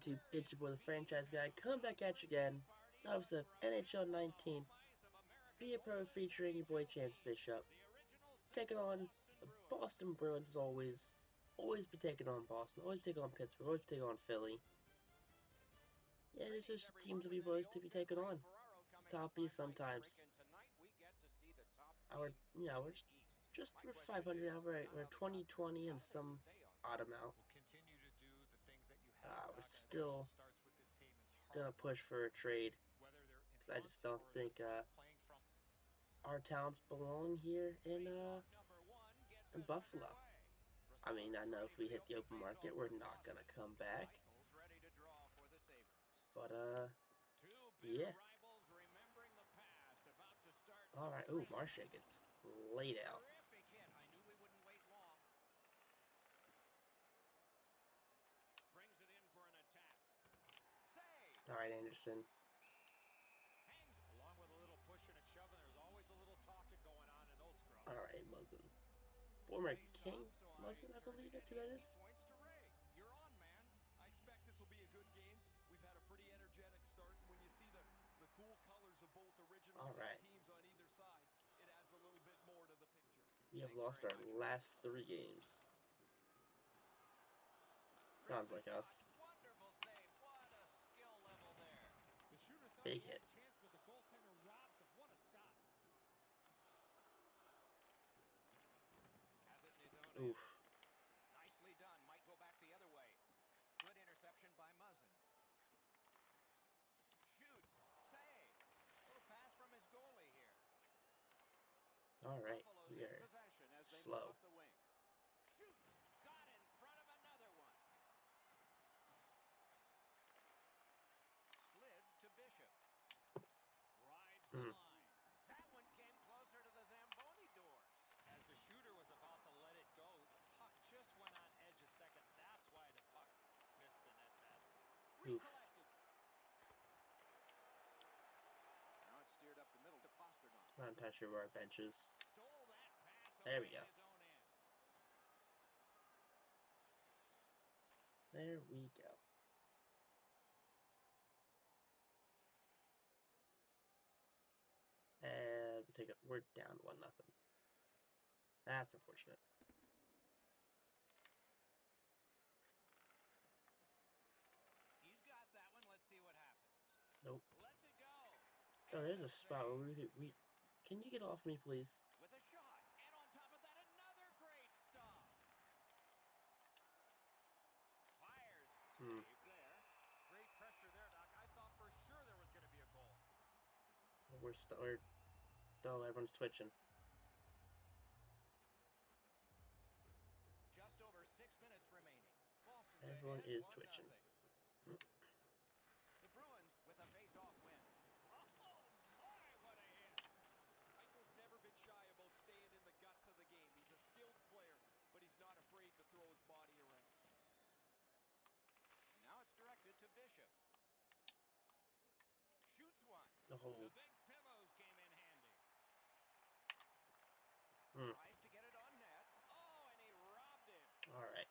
YouTube? It's your boy, the franchise guy, coming back at you again. Episode of NHL 19, Be a Pro featuring your boy Chance Bishop, taking on the Boston Bruins as always. Always be taking on Boston, always take on Pittsburgh, always take on Philly. Yeah, there's just teams that we boys to be taking on. Toppy sometimes. We're just over 500 now, right? We're 2020 and some odd amount. We're still gonna push for a trade because I just don't think our talents belong here in Buffalo. I mean, I know if we hit the open market, we're not gonna come back. But yeah. All right. Ooh, Marche gets laid out. Brings it in for an attack. All right, Anderson. Along with a little pushing and shoving, there's always a little talking going on in those scrums. All right, Muzzin. Former King Muzzin, I believe that's who that is. You're on, man. I expect this will be a good game. We've had a pretty energetic start. When you see the cool colors of both original six teams on either side, it adds a little bit more to the picture. We have lost our last 3 games. Sounds like us. Wonderful save. What a skill level there. The shooter thought Big he had hit. a chance, but the goaltender robs him. What a stop. Has it in his own Oof. end. Nicely done. Might go back the other way. Good interception by Muzzin. Shoots. Save. Little pass from his goalie here. All right, Buffalo's we in are possession as they slow. move up the wing. Shoots. Got in front of another one. Slid to Bishop. Rides the line. That one came closer to the Zamboni doors. As the shooter was about to let it go, the puck just went on edge a second. That's why the puck missed the net badly. Recollected. Now it's steered up the middle to Pasternak. Not entirely sure where our bench is. Stole that pass There we away go. in his own end. There we go. And we're down 1-0. That's unfortunate. He's got that one. Let's see what happens. Nope. Let's it go. Oh, there's a spot where we can you get off me, please? With a shot. And on top of that, another great stop. Fires. Save there. Great pressure there, Doc. I thought for sure there was going to be a goal. Everyone's twitching. Just over 6 minutes remaining. Boston's Everyone ahead, is 1-0. twitching. The Bruins with a face-off win. Oh, boy, what a hit. Michael's never been shy about staying in the guts of the game. He's a skilled player, but he's not afraid to throw his body around. Now it's directed to Bishop. Shoots one. Oh. The big pillows came in handy. Tries to get it on net. Oh, and he robbed him. All right.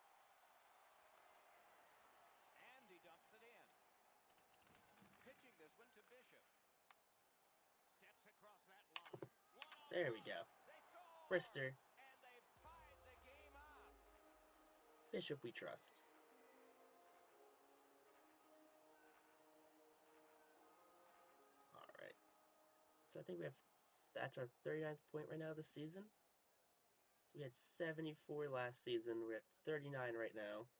And he dumps it in. Pitching this one to Bishop. Steps across that line. There we go. They score! Brister. And they've tied the game up. Bishop we trust. All right. So I think that's our 39th point right now this season. So we had 74 last season. We're at 39 right now.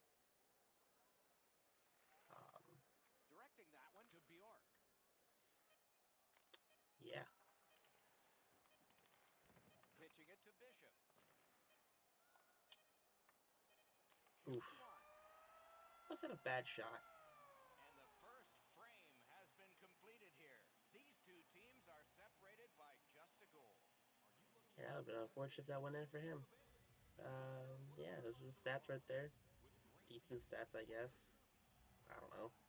Directing that one to Bjork. Yeah. Pitching it to Bishop. Oof. Was that a bad shot? And the first frame has been completed here. These two teams are separated by just a goal. Yeah, that would have been unfortunate if that went in for him. Yeah, those are the stats right there. Decent stats, I guess. I don't know.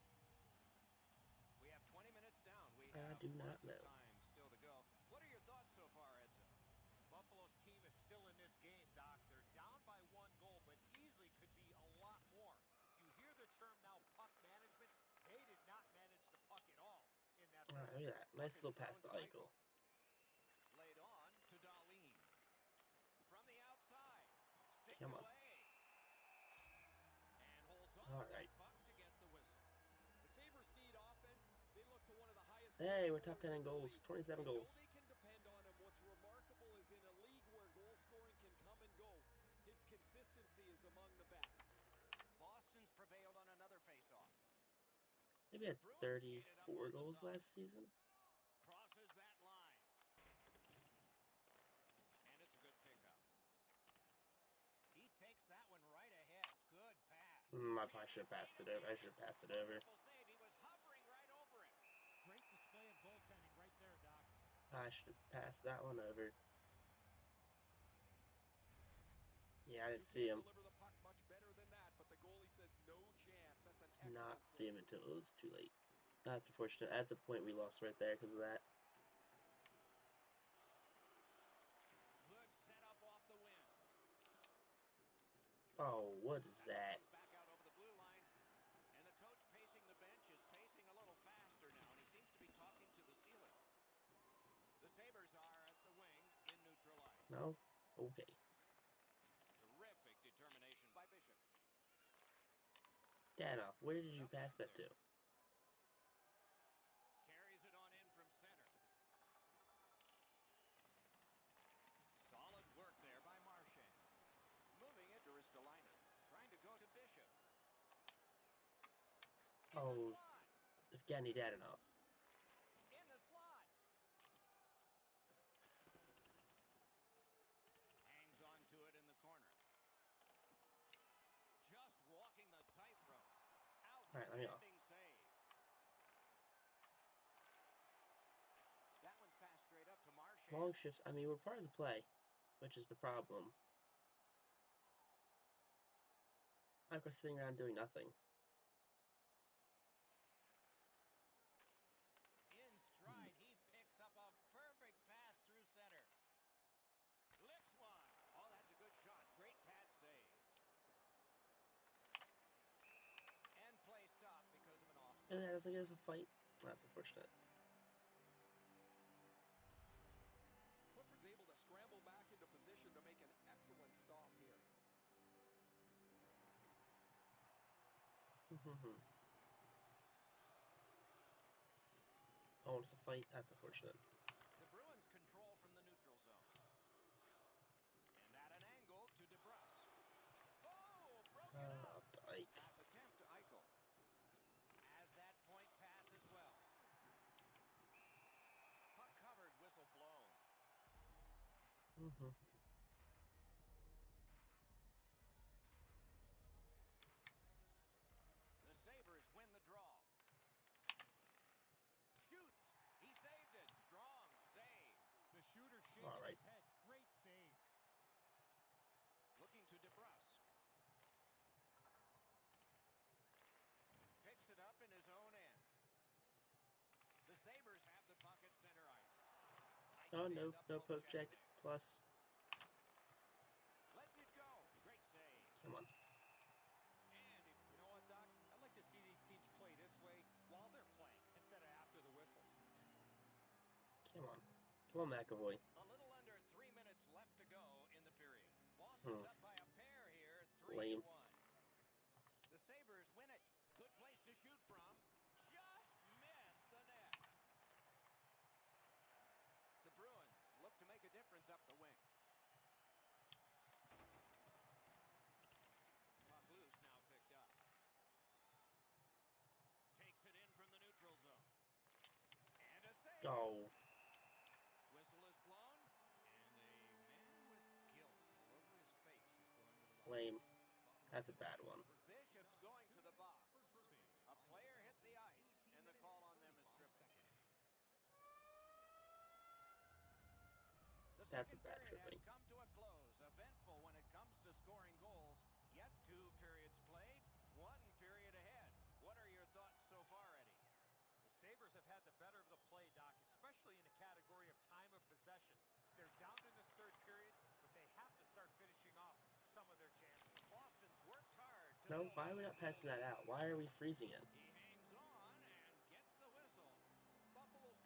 We have 20 minutes down. I do not know. Time still to go. What are your thoughts so far, Edson? Buffalo's team is still in this game, Doc. They're down by 1 goal, but easily could be a lot more. You hear the term now, puck Alright, look at that. Nice little pass to Eichel. Laid on to Darlene. From the outside. Sticked Come on. away. And holds on to Alright. that puck to get the whistle. The Sabres need offense. They look to one of the highest Hey, goal we're top 10 scorers in the goals. league. 27 They know goals. they can depend on him. What's remarkable is in a league where goal scoring can come and go, his consistency is among the best. Boston's prevailed on another faceoff. Maybe had 34 goals last season. Crosses that line. And it's a good pickup. He takes that one right ahead. Good pass. I probably should have passed it over. I should have passed it over. Wonderful save. He was hovering right over him. Great display of goaltending right there, Doc. I should have passed that one over. Yeah, I didn't see him. Deliver the puck much better than that, but the goalie said no chance. That's an excellent Not see save. him until it was too late. That's unfortunate. That's a point we lost right there because of that. Good setup off the wing. Oh, what is that? Comes back out over the blue line. And the coach pacing the bench is pacing a little faster now, and he seems to be talking to the ceiling. The Sabres are at the wing in neutral ice. No? Okay. Terrific determination by Bishop. Danoff, where did you pass that to? Carries it on in from center. Solid work there by Marchand. Moving it to Ristolainen. Trying to go to Bishop. In Oh, the slot. Evgeny Dadonov. In the slot. Hangs on to it in the corner. Just walking the tightrope. Alright, let me off. Outstanding save. That one's passed straight up to Marchand. Long shifts. I mean, we're part of the play, which is the problem. I'm just sitting around doing nothing. In stride, he picks up a perfect pass through center. Lifts one. Oh, that's a good shot. Great pad save. And play stop because of an offside. And that doesn't get us a fight. That's unfortunate. Clifford's able to scramble back into position to make an excellent stop here. Oh, it's a fight. That's unfortunate. The Bruins control from the neutral zone. And at an angle to DeBrusque. Oh, broken up. Up to Ike. Pass attempt to Eichel. As that point pass as well. Puck covered, whistle blown. The Sabres win the draw. Shoots. He saved it. Strong save. The shooter shaking All right. his head. Great save. Looking to DeBrusque. Picks it up in his own end. The Sabres have the puck at center ice. Nice Oh, no, stand-up no poke poke check. there. Plus, Lets it go. Great save. come on. And it, You know what, Doc? I'd like to see these teams play this way while they're playing instead of after the whistles. Come on. Come on, McAvoy. a little under 3 minutes left to go in the period. Boston's up by a pair here, 3-1. Lame. The Sabres win it. Good place to shoot from. Just missed the net. The Bruins look to make a difference up the wing. Puck loose now picked up. Takes it in from the neutral zone. And a save. Oh, Whistle is blown. And a man with guilt all over his face is going to the box. lame. That's a bad one. Bishop's going to the box. A player hit the ice, and the call on them is tripping. The That's a second bad period tripping. has come to a close. Eventful when it comes to scoring goals. Yet 2 periods played, 1 period ahead. What are your thoughts so far, Eddie? The Sabres have had the better of the play, Doc, especially in the category of time of possession. They're down in this third period, but they have to start finishing off some of their chances. Boston's worked hard to No, build why are we to not the passing that lead. out? Why are we freezing it? He hangs on and gets the whistle. Buffalo's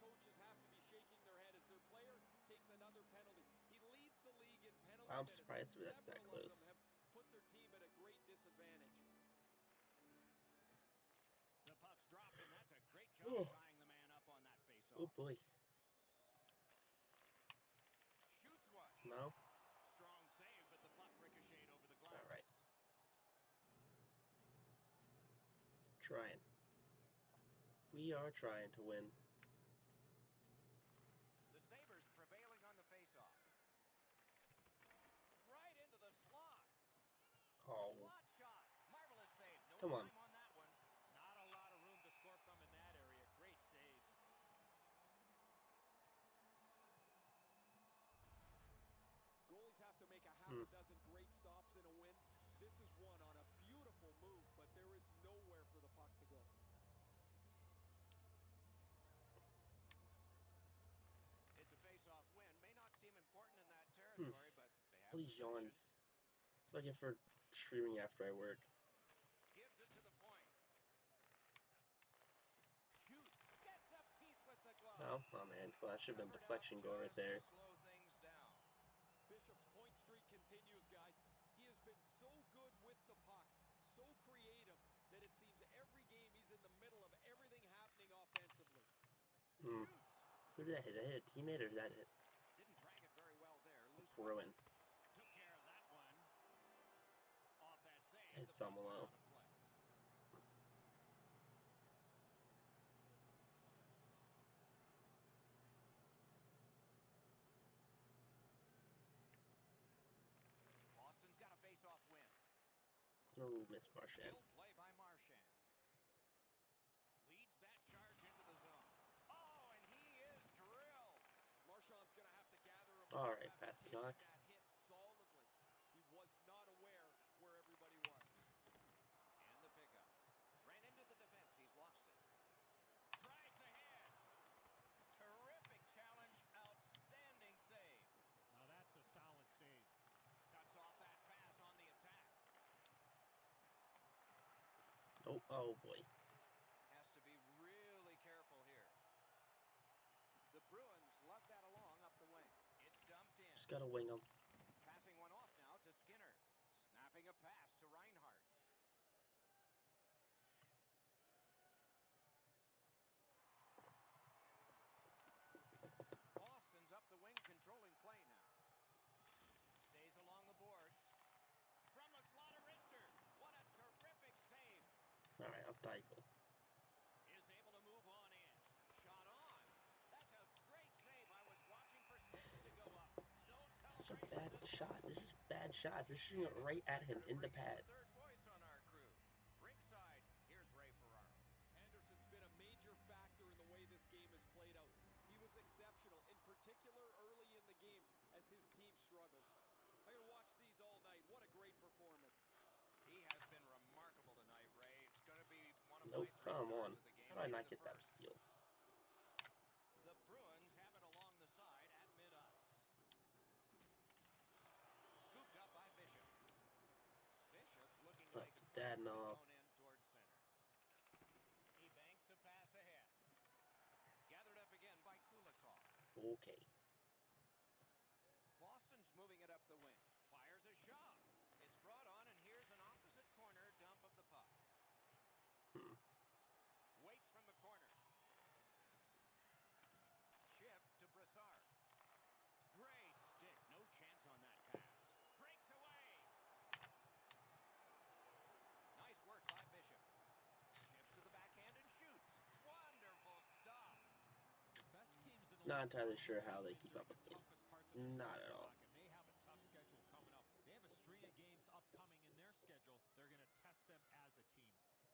I'm minutes, surprised that's that several of them close. have put their team at a great disadvantage. The puck's dropped, and that's a great job Oh, tying the man up on that faceoff. oh boy. Shoots one. No? Strong save, but the puck ricocheted over the glass. All right. Trying. We are trying to win. The Sabres prevailing on the faceoff. Right into the slot. Oh, Slot shot. Marvelous save. No come on. time on that one. Not a lot of room to score from in that area. Great save. Goalies have to make a half a dozen great stops in a win. This is one on a beautiful move, but there is nowhere for the puck to go. It's a face-off win. May not seem important in that territory, but they have All these possession. yawns. That's what I get for streaming after I work. Gives it to the point. Shoots. Gets a piece with the glove. No? Oh man, well, that should have been Covered deflection up goal right just there. to slow things down. Bishop's point streak continues, guys. He has been so good with the puck, so creative, that it seems every game he's in the middle of everything happening offensively. Shoots. Who did that hit? Did that hit a teammate or did that hit Didn't drag it very well there. Loose puck. Bruin? Took care of that one. Off that save. Hit the puck went Samolo. out of play. Boston's got a face-off win. Oh, Miss Marchand. Skilled play by Marchand. Leads that charge into the zone. Oh, and he is drilled. Marchand's going to have to gather All himself right, after taking Pasternak. that hit solidly. He was not aware where everybody was. And the pickup. Ran into the defense. He's lost it. Drives ahead. Terrific challenge. Outstanding save. Now that's a solid save. Cuts off that pass on the attack. Oh, oh boy. Has to be really careful here. The Bruins lug that along up the wing. It's dumped in. Just gotta wing them. Passing one off now to Skinner. Snapping a pass to Reinhardt. Boston's up the wing, controlling play now. Stays along the boards. From the slot, a wrister. What a terrific save. All right, up Deichel. Is able to move on in. Shot on. That's a great save. I was watching for sticks to go up. No Such a celebration bad this shot. time. There's just bad shots. They're shooting it And it's right a at him pleasure to in the bring in pads. the third voice on our crew. Ringside, here's Ray Ferraro. Anderson's been a major factor in the way this game has played out. He was exceptional, in particular early in the game as his team struggled. I can watch these all night. What a great performance. He has been remarkable tonight, Ray. It's going to be one of Nope, my 3 come stars on. of the game. How did I maybe not the get that first. steal? The Bruins have it along the side at mid-ice. Scooped up by Bishop. Bishop's looking Up like to a play from his Dadonov. own end towards center. He banks a pass ahead. Gathered up again by Kulikov. Okay. Boston's moving it up the wing. Fires a shot. It's brought on, and here's an opposite corner dump of the puck. Waits from the corner. Chip to Brassard. Great stick. No chance on that pass. Breaks away. Nice work by Bishop. Shifts to the backhand and shoots. Wonderful stop. Best teams in the Not league entirely find sure a way how to they win keep during up with the me. toughest parts of their Not at schedule, all. Doc, and they have a tough schedule coming up. They have a string of games upcoming in their schedule. They're going to test them as a team.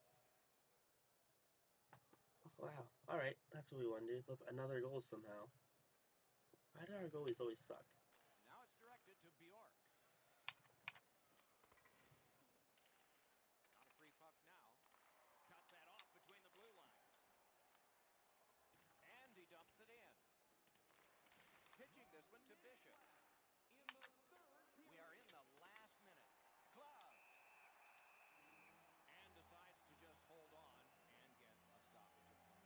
Wow. All right, that's what we want to do. Flip another goal somehow. Why do our goalies always suck? Now it's directed to Bjork. Not a free puck now. Cut that off between the blue lines. And he dumps it in. Pitching this one to Bishop. We are in the last minute. Gloved. And decides to just hold on and get a stoppage of play.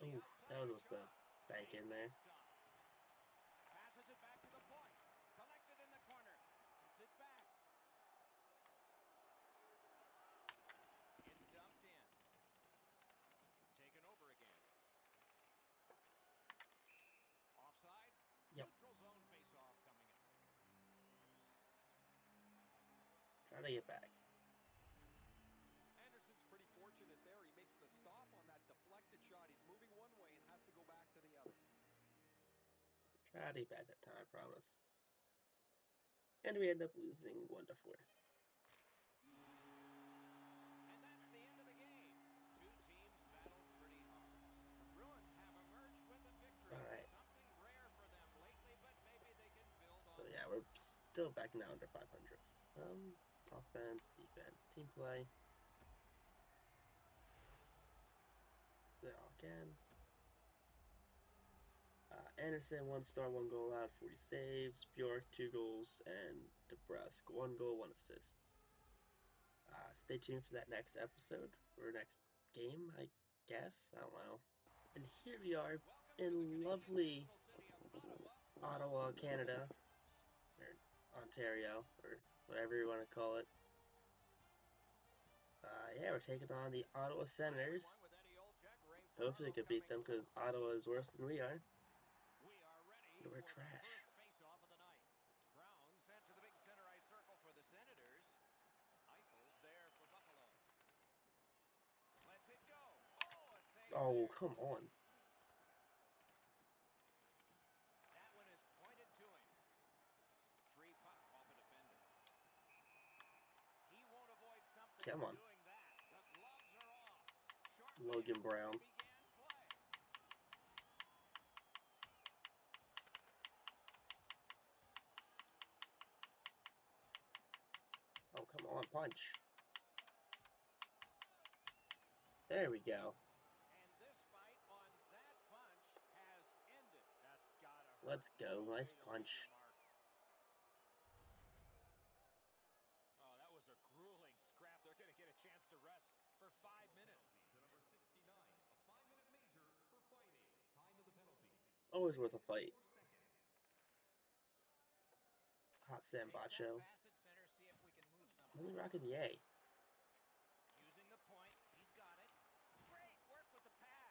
the Ooh, that outside was the shot. bank in Made there. that stop. Passes it back to the point. Collected in the corner. Gets it back. It's dumped in. Taken over again. Offside. Yep. Neutral zone face-off coming up. Try to get back. Anderson's pretty fortunate there. He makes the stop on that deflected shot. He's moving one way and has to go back to the other. Try to get back that time, I promise. And we end up losing 1-4. And that's the end of the game. Two teams battled pretty hard. The Bruins have emerged with a victory. All right. Something rare for them lately, but maybe they can build on So yeah, we're this. still back now under 500. Offense, defense, team play. So again, Anderson 1 star, 1 goal out, 40 saves. Bjork 2 goals, and DeBrusque 1 goal, 1 assist. Stay tuned for that next episode or next game, I guess. I don't know. And here we are in lovely Ottawa, Canada, or Ontario, or whatever you want to call it. Yeah, we're taking on the Ottawa Senators. Hopefully we can beat them because Ottawa is worse than we are. We are ready And we're for trash. the first face-off of the night. Brown sent to the big center ice circle for the Senators. Eichel's there for Buffalo. Lets it go. Oh, a save Oh, there. come on. That one is pointed to him. Free puck off a defender. He won't avoid something Come for on. doing that. The gloves are off. Shortly Logan after Brown. they began play. Oh, come on, punch. There we go. And this fight on that punch has ended. That's gotta hurt. Let's go. No way Nice to leave punch. your mark. Oh, that was a grueling scrap. They're going to get a chance to rest for 5 minutes. Always worth a fight. Hot Sam Takes that Bacho. pass at center, see if we can move something. Only rocking yay. Using the point, he's got it. Great work with the pad.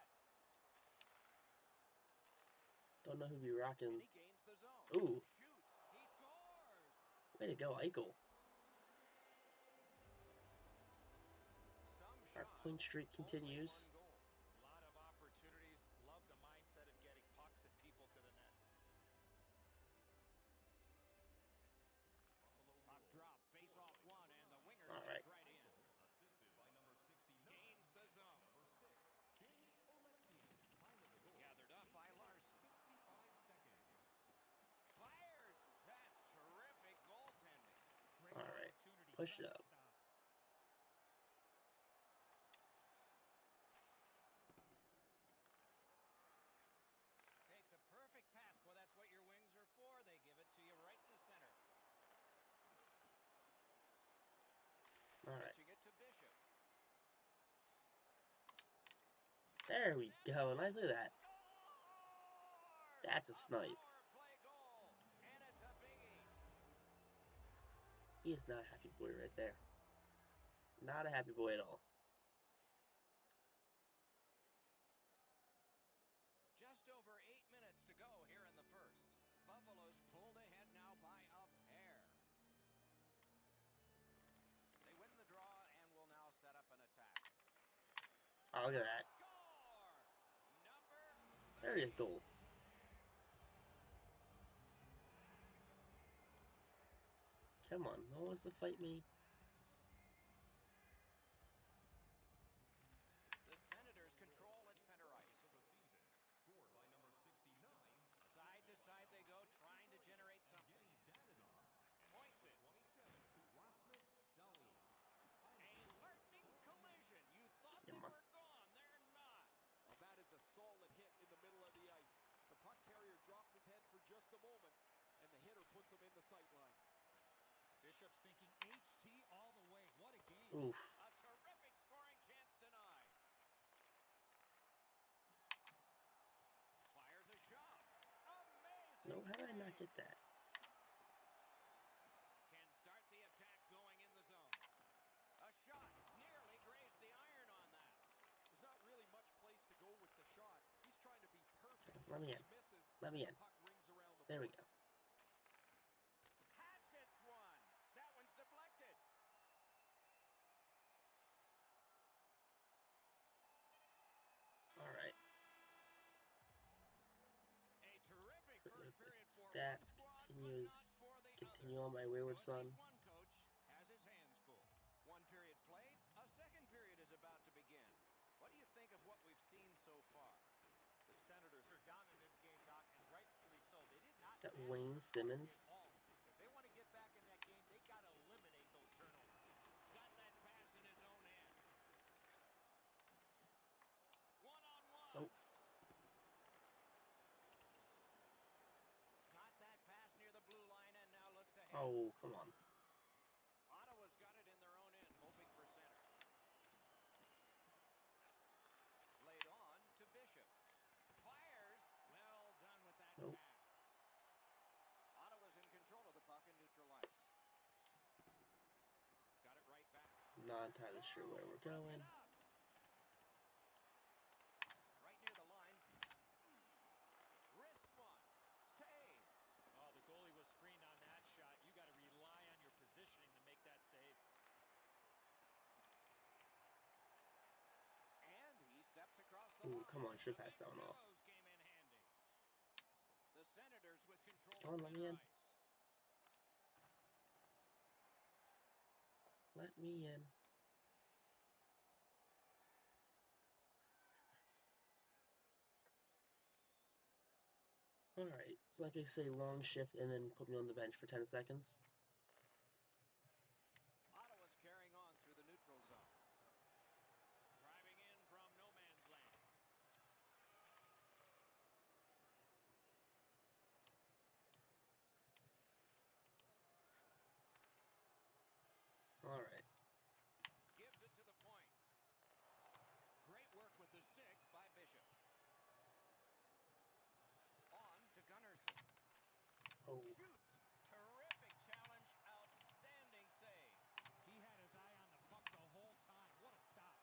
Don't know who be rocking. And he gains the zone. Ooh. Shoots. He scores. Way to go, Eichel. Some Our shots, point streak only continues. one goal. A lot of opportunities. Love the mindset of getting pucks and people to the net. Puck drop, face off one, and the winger All stepped right. right in. Gains the zone. Gathered up by Larson. Fires. That's terrific goaltending. Great All right. opportunity. Push it Gotta up. stop. Takes a perfect pass. Boy, that's what your wings are for. They give it to you right in the center. All right. Pitching it to Bishop. There we go. Nice. Look at that. Score! That's a snipe. Power play goal, and it's a biggie. He is not a happy boy right there. Not a happy boy at all. Just over 8 minutes to go here in the first. Buffalo's pulled ahead now by a pair. They win the draw and will now set up an attack. Oh, look at that. Score! Number There is goal. Come on. No one wants to fight me. The Senators control at center ice. Side to side they go, trying to generate something. Points it. A heartening collision. You thought they Come on. were gone. They're not. Well, that is a solid hit in the middle of the ice. The puck carrier drops his head for just a moment, and the hitter puts him in the sight lines. Bishop's thinking HT all the way. What a game. Oof. A terrific scoring chance denied. Get that. Can start the attack going in the zone. A shot nearly grazed the iron on that. There's not really much place to go with the shot. He's trying to be perfect. Let me in. He misses. Let me in. The puck rings around the There we boards. go. Hatchets one. That one's deflected. All right. A terrific first period for Stats one squad, continues. but not for the Continue other. on my wayward So at son. least one coach has his hands full. One period played, a second period is about to begin. What do you think of what we've seen so far? The Senators are down in this game, Doc, and rightfully so. They did not Is that manage Wayne the puck Simmons? at all. If they want to get back in that game, they got to eliminate those turnovers. Got that pass in his own end. One-on-one. Nope. Got that pass near the blue line and now looks ahead. Oh, come on. Ottawa's got it in their own end, hoping for center. Laid on to Bishop. Fires. Well done with that Nope. pass. Ottawa's in control of the puck in neutral ice. Got it right back. Not entirely sure where we're going. Right near the line. Wrist one. Save. Oh, the goalie was screened on that shot. You got to rely on your positioning to make that save. And he steps across the Ooh, line. come on. Should The pass that big one off. fellows came in handy. The Senators with control Come on, of let me center in. ice. Let me in. Alright, so like I say, long shift and then put me on the bench for 10 seconds. Ottawa's carrying on through the neutral zone. Driving in from no man's land. Alright. Gives it to the point. Great work with the stick by Bishop. On to Gunnarsson. Oh, Shoots. Terrific challenge. Outstanding save. He had his eye on the puck the whole time. What a stop.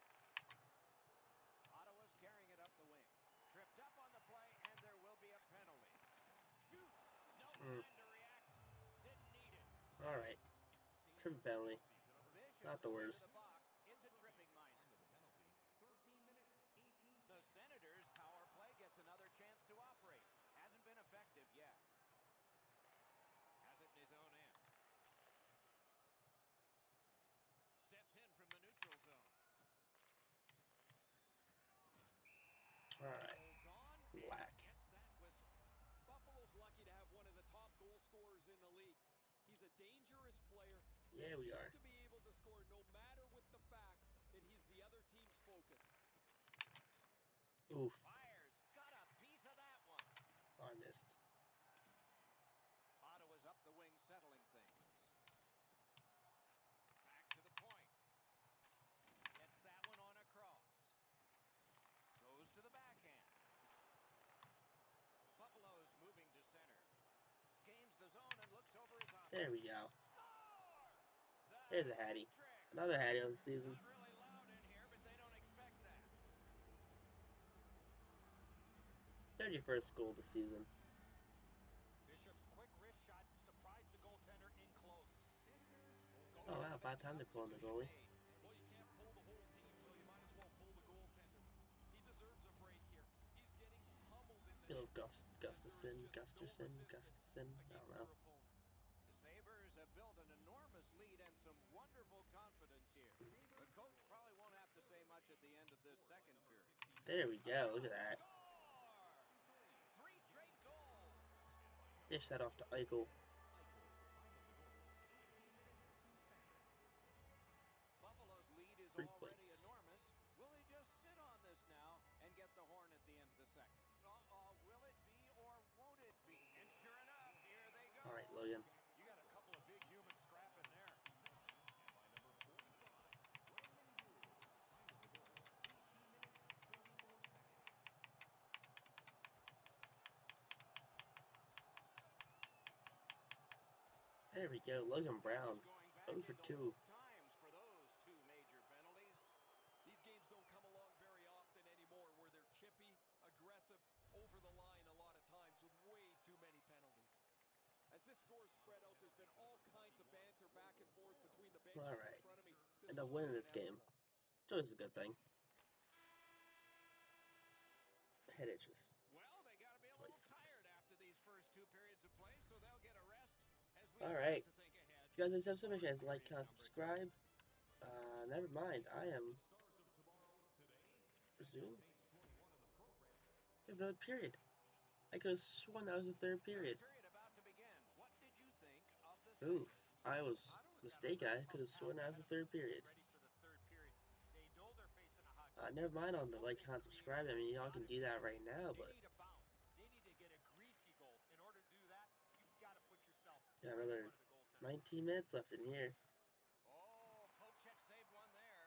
Ottawa's carrying it up the wing. Tripped up on the play, and there will be a penalty. Shoots. No time to react. Didn't need it. alright. Trim penalty. Bishop's Not the going worst. to the box. It's a tripping minor. The Senators' power play gets another chance to operate. Hasn't been effective yet. Has it in his own end. Steps in from the neutral zone. Alright. Holds on and Whack. gets that whistle. Buffalo's lucky to have one of the top goal scorers in the league. He's a dangerous player Yeah, that we seems are. to be able to score no matter with the fact that he's the other team's focus. Oof. Fires. Got a piece of that one. Oh, I missed. Ottawa's up the wing, settling things. Back to the point. Gets that one on across. Goes to the backhand. Buffalo's moving to center. Gains the zone and looks over his options. There we go. Score! There's a Hattie. Hat-trick. Another Hattie on the season. Not really loud in here, but they don't expect that. 31st goal of the season. Bishop's quick wrist shot surprised the goaltender in close. Oh wow, about time to pull in the goalie. Well, you can't pull the whole team, so you might as well pull the goaltender. He deserves a break here. He's getting pummeled in the Bill net. Gustafson, As there is just no Gustafson, I against don't know. their opponent. The Sabres have built an enormous lead and some wonderful confidence here. The coach probably won't have to say much at the end of this second period. There we go, look at that. Score! 3 straight goals. Dish that off to Eichel. Buffalo's lead is Free already plates. enormous. Will he just sit on this now and get the horn at the end of the second? Will it be or won't it be? And sure enough, here they go. Alright, Logan. You got a couple of big humans scrapping there. There we go, Logan Brown, Going back 0 for into 2. old times for those two major penalties. These games don't come along very often anymore where they're chippy, aggressive, over the line a lot of times with way too many penalties. As this score spread out, there's been all kinds of banter back and forth between the benches in Alright, front of me. and This a was win in pretty this game. inevitable. It's always a good thing. Head itches. Well, they got to be a little tired after these first two periods of play, so they'll get a rest as we Alright. start to think ahead. If you guys like this episode, make sure you guys like, comment, subscribe. Never mind, I am... Resume? We have another period. I could have sworn that was the third period. Period about to begin. What did you think of the Oof, save? I was Ottawa's got a mistaken. very I could have tough sworn that was task the third ahead of them as they period. get ready for the third period. They know they're facing a hot Never mind on the goaltender. like, comment, subscribe. I mean, y'all can do that right now, They but need a bounce. They need to get a greasy goal. In order to do that, you've got to put yourself got right in another front of the goaltender. 19 minutes left in here. Oh, Pochek saved one there.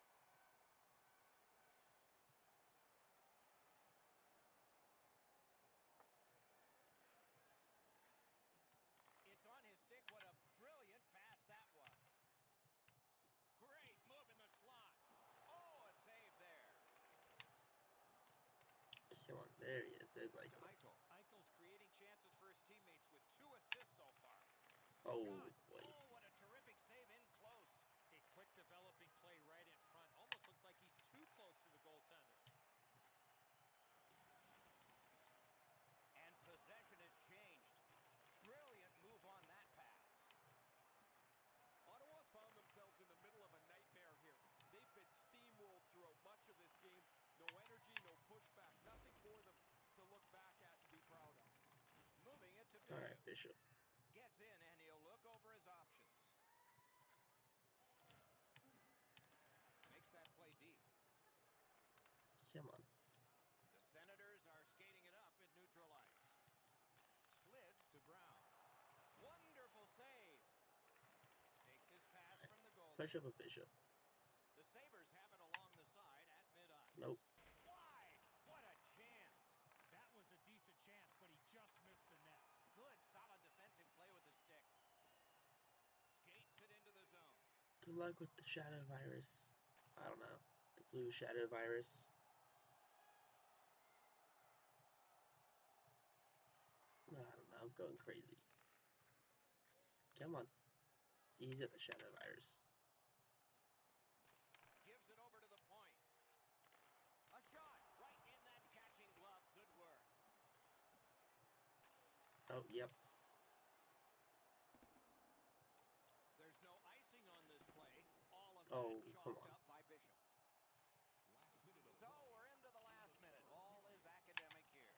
It's on his stick. What a brilliant pass that was. Great move in the slot. Oh, a save there. Come on, there he is. There's like, Eichel. Eichel's creating chances for his teammates with 2 assists so far. oh Shot. boy. Oh, what a terrific save in close. A quick developing play right in front. Almost looks like he's too close to the goaltender. And possession has changed. Brilliant move on that pass. Ottawa's found themselves in the middle of a nightmare here. They've been steamrolled throughout much of this game. No energy, no pushback, nothing for them to look back at and be proud of. Moving it to Bishop. Alright, Bishop. Gets in and he'll look over his options. Makes that play deep. Come on. The Senators are skating it up at neutral ice. Slid to Brown. Wonderful save. Takes his pass from the goal. Push up a Bishop. The Sabres have it along the side at mid-ice. Nope. Wide. What a chance. That was a decent chance, but he just missed the net. Good, solid defensive play with the stick. Skates it into the zone. Good luck with the shadow virus. I don't know. The blue shadow virus. I don't know. I'm going crazy. Come on. It's easy at the shadow virus. Gives it over to the point. A shot right in that catching glove. Good work. Oh, yep. There's no icing on this play. All of Oh, that come chalked on. up by Bishop. So we're into the last minute. All is academic here.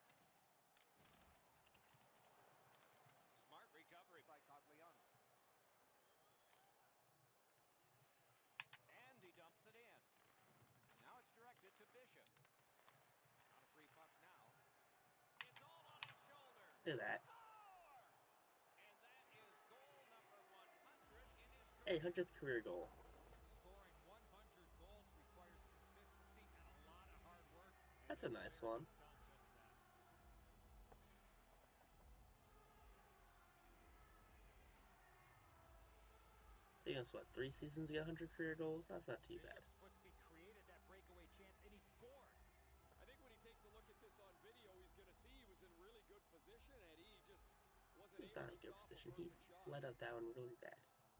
Smart recovery by Cogliano. And he dumps it in. Now it's directed to Bishop. On a free puck now. It's all on his shoulder. Look at that. Score! And that is goal number 100 in his career. 800th career goal. Scoring 100 goals requires consistency and a lot of hard work. And That's a this nice player one. has done just that. So you know, what, 3 seasons to get 100 career goals? That's not too bad. Bishop's foot speed created that breakaway chance, and he scored. I think when he takes a look at this on video, he's going to see he was in really good position, and he just wasn't He's able not to in a good stop position. a He perfect shot. let up that one really bad.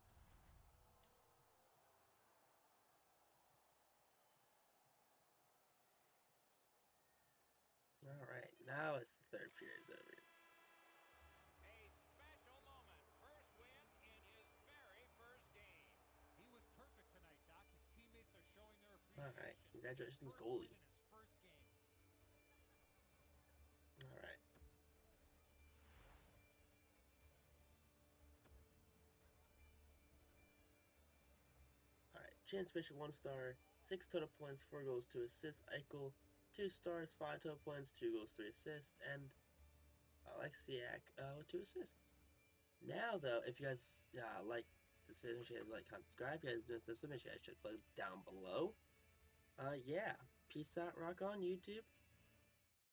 Alright, now it's the third period's over. A special moment. First win in his very first game. He was perfect tonight, Doc. His teammates are showing their Alright, appreciation. congratulations, His first goalie. win in his first game. Alright. Alright, Chance Bishop 1 star, 6 total points, 4 goals, 2 assists. Eichel 2 stars, 5 total points, 2 goals, 3 assists, and Alexiak with 2 assists. Now though, if you guys like this video, make sure you guys like, comment, subscribe. If you guys missed this, make sure you guys check the playlist down below. Yeah, peace out, rock on YouTube.